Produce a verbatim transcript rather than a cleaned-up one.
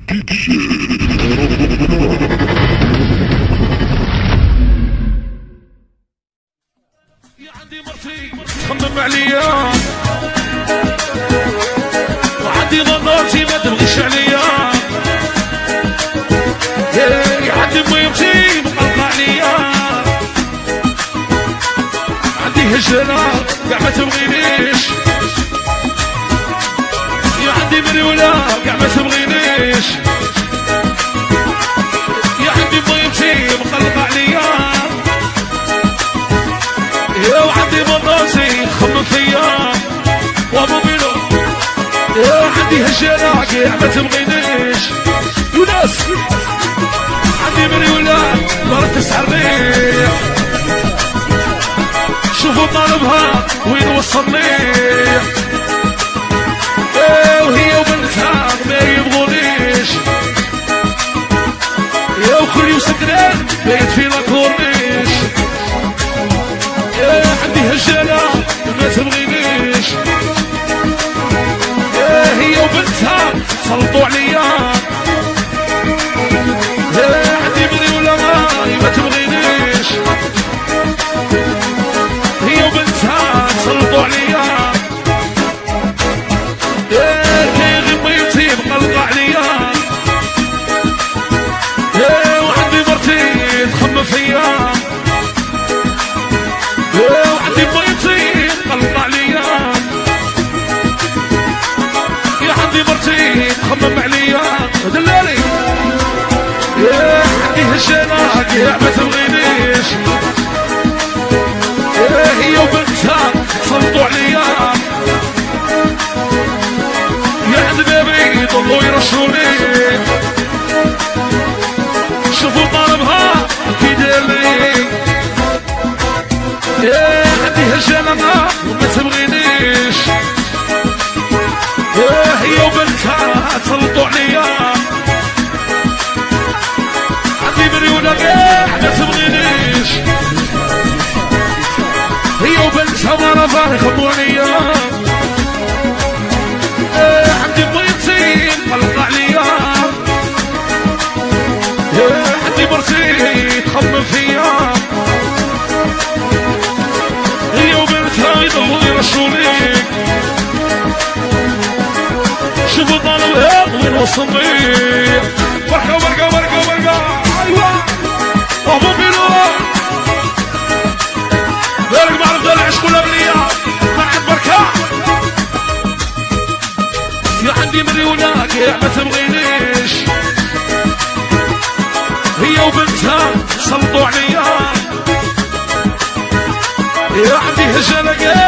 عندي مرتي تخمم عليا وعندي نظرتي ما تبغيش عليا، يا عندي ميمتي مقلقة عليا، عندي هجرة كاع ما تبغينيش، يا عندي مريولة كاع ما تبغينيش، يا عندي ميمتي مقلقة عليا، يا وعندي مناصي خمم فيا وابو بيلو، يا عندي هجرة كاع ما تبغينيش، وناس عندي مريولة نهار تسعة الريح، شوفوا طالبها وين وصلني، ايه وهي وبنتها ما يبغونيش، يا وخلي وسكران بايت في لاكورنيش، يا عندي هجالة ما تبغينيش، يا هي وبنتها سلطوا عليا، يا عندي مريولة ما تبغينيش، هي وبنتها سلطوا عليا، يا كي غير ميتي مقلقة عليا، يا وعندي مرتي تخمم فيا، يا وعندي ميتي مقلقة عليا، يا عندي مرتي تخمم عليا دلالي، يا عندي هجانة كاع ما تبغينيش، هي وبنتها سلطوا عليا، يا عند بابي يضلوا يرشوني، شوفوا طالبها كي دارلي، يا عندي هجانة ما تبغينيش، يا هي وبنتها سلطوا عليا، عندي مريولة كاع ما تبغينيش، هي وبنتها ما رفاه يخبوا عليا، ايه عندي بيتي مقلقة عليا، ايه عندي مرتي تخمم فيا، هي وبنتها يضلوا يرشوني، شوفوا طالبها وين وصلني، بركة بركة بركة بركة ايوا ابو بيلو بالك معرف دلع عشق ولا بليا مع بركة، يا عندي مريولة كاع ما تبغينيش، هي وبنتها سلطوا عليا، يا عندي هجالة